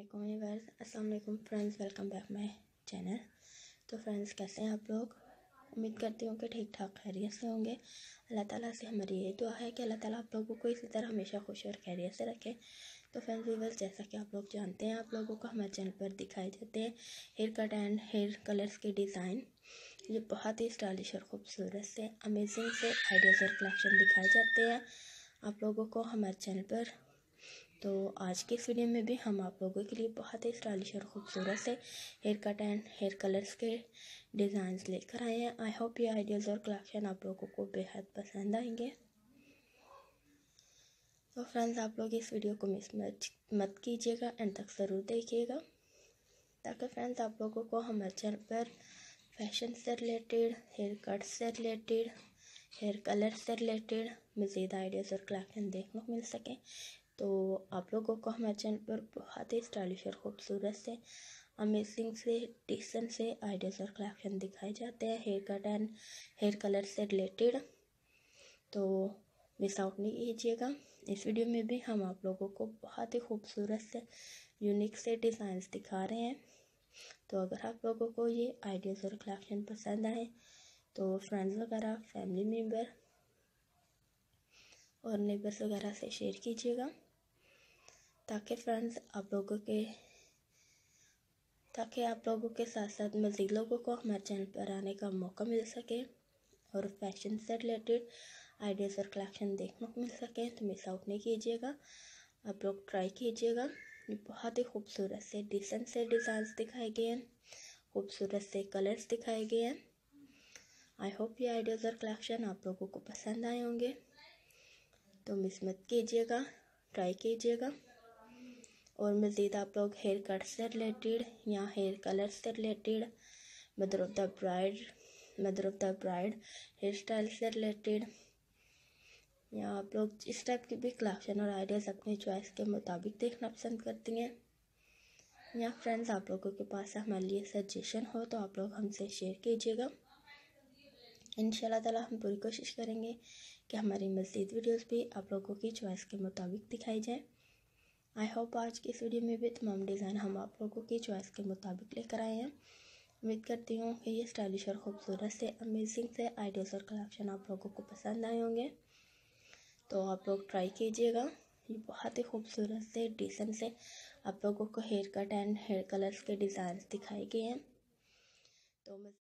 अस्सलाम वालेकुम friends, welcome back my channel. तो फ्रेंड्स, कैसे हैं आप लोग? उम्मीद करती हूँ कि ठीक ठाक खैरियत से होंगे। अल्लाह ताला से हमारी ये दुआ है कि अल्लाह ताला आप लोगों को इसी तरह हमेशा खुश और खैरियत से रखे। तो फ्रेंड्स व्यूअर्स, जैसा कि आप लोग जानते हैं, आप लोगों को हमारे चैनल पर दिखाए जाते हैं hair cut and hair colours के डिज़ाइन। ये बहुत ही स्टाइलिश और ख़ूबसूरत से अमेजिंग से आइडियाज़ और कलेक्शन दिखाए जाते हैं आप लोगों को हमारे चैनल पर। तो आज की इस वीडियो में भी हम आप लोगों के लिए बहुत ही स्टाइलिश और ख़ूबसूरत से hair cut and hair colours के डिज़ाइंस लेकर आए हैं। आई होप ये आइडियाज़ और कलेक्शन आप लोगों को बेहद पसंद आएंगे। तो फ्रेंड्स, आप लोग इस वीडियो को मिस मत कीजिएगा, एंड तक ज़रूर देखिएगा, ताकि फ्रेंड्स आप लोगों को हमारे चैनल पर फैशन से रिलेटेड, हेयर कट से रिलेटेड, हेयर कलर से रिलेटेड मज़ीद आइडियाज़ और कलेक्शन देखने को मिल सके। तो आप लोगों को हमारे चैनल पर बहुत ही स्टाइलिश और ख़ूबसूरत से अमेजिंग से डिसेंट से आइडियाज़ और कलेक्शन दिखाए जाते हैं hair cut and hair colour से रिलेटेड। तो मिस आउट नहीं कीजिएगा। इस वीडियो में भी हम आप लोगों को बहुत ही खूबसूरत से यूनिक से डिज़ाइंस दिखा रहे हैं। तो अगर आप लोगों को ये आइडियाज़ और कलेक्शन पसंद आए तो फ्रेंड्स वगैरह, फैमिली मेम्बर और नेबर्स वगैरह से शेयर कीजिएगा, ताकि फ्रेंड्स आप लोगों के साथ साथ मज़ीद लोगों को हमारे चैनल पर आने का मौका मिल सके और फैशन से रिलेटेड आइडियाज़ और कलेक्शन देखने को मिल सके। तो मिस आउट नहीं कीजिएगा, आप लोग ट्राई कीजिएगा। ये बहुत ही खूबसूरत से डिसेंट से डिज़ाइंस दिखाए गए हैं, खूबसूरत से कलर्स दिखाए गए हैं। आई होप ये आइडियाज़ और कलेक्शन आप लोगों को पसंद आए होंगे। तो मिस मत कीजिएगा, ट्राई कीजिएगा। और मज़ीद आप लोग हेयर कट से रिलेटेड या हेयर कलर से related, mother of the bride hair style से रिलेटेड, या आप लोग इस टाइप की भी कलेक्शन और आइडियाज़ अपनी चॉइस के मुताबिक देखना पसंद करती हैं, या फ्रेंड्स आप लोगों के पास हमारे लिए सजेशन हो तो आप लोग हमसे शेयर कीजिएगा। इंशाल्लाह ताला हम पूरी कोशिश करेंगे कि हमारी मज़ीद वीडियोस भी आप लोगों की चॉइस के मुताबिक दिखाई जाए। आई होप आज की इस वीडियो में भी तमाम डिज़ाइन हम आप लोगों की चॉइस के मुताबिक लेकर आए हैं। उम्मीद करती हूँ कि ये स्टाइलिश और ख़ूबसूरत से अमेजिंग से आइडियाज़ और कलेक्शन आप लोगों को पसंद आए होंगे। तो आप लोग ट्राई कीजिएगा। ये बहुत ही खूबसूरत से डिसेंट से आप लोगों को hair cut and hair colours के डिज़ाइन दिखाए गए हैं। तो